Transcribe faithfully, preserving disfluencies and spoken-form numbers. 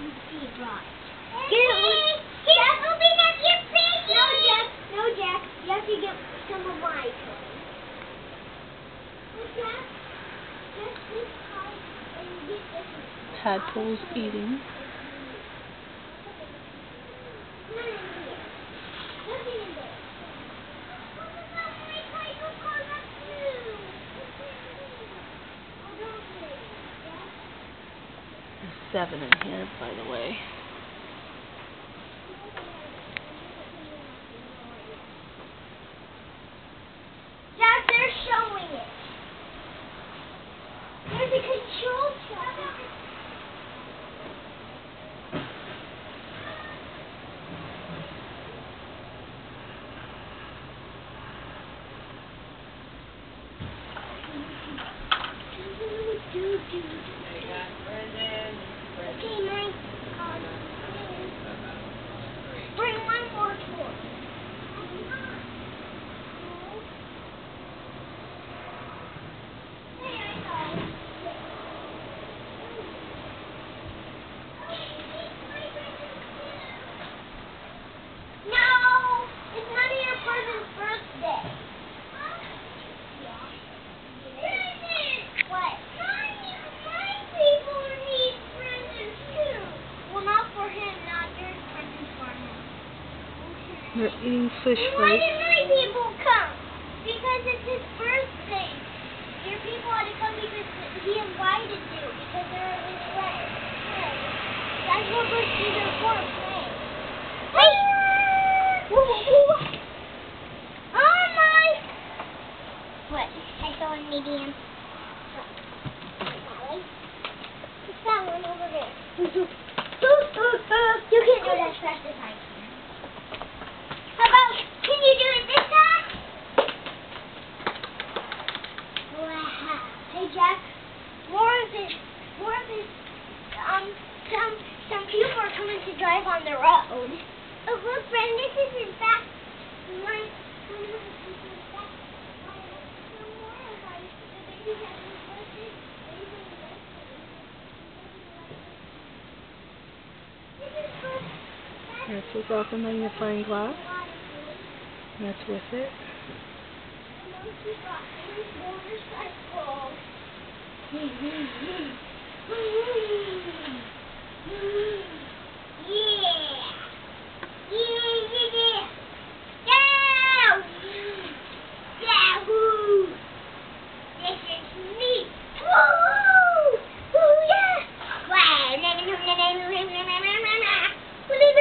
see it right. Hey, Jack, open up your fridge. No, Jack. No, Jack. You have to get some of my toys. Well, Jack, just this card and get this. Tadpole's eating. There's seven in here, by the way. Jack, they're showing it. There's a control chart. Okay, Mike. Um, bring one more toy. No, it's none of your cousin's birthday. What? People need presents too. Well, not for him, not your presents for him. They're eating fish Why fries. did my people come? Because it's his birthday. Your people had to come because he invited you because they're his friends. That's what birthdays are for, friends. Hey! Oh my! What? I saw a medium. It's that one over there. You can't do it as fast as I can. How about, can you do it this time? Wow. Hey Jack, more of this, more of this, um, some, some people are coming to drive on the road. Oh look, friend, this is in fact my, one of my people's back. Some more of my, the babies that we posted, That's without the magnifying glass. That's with it. Wow!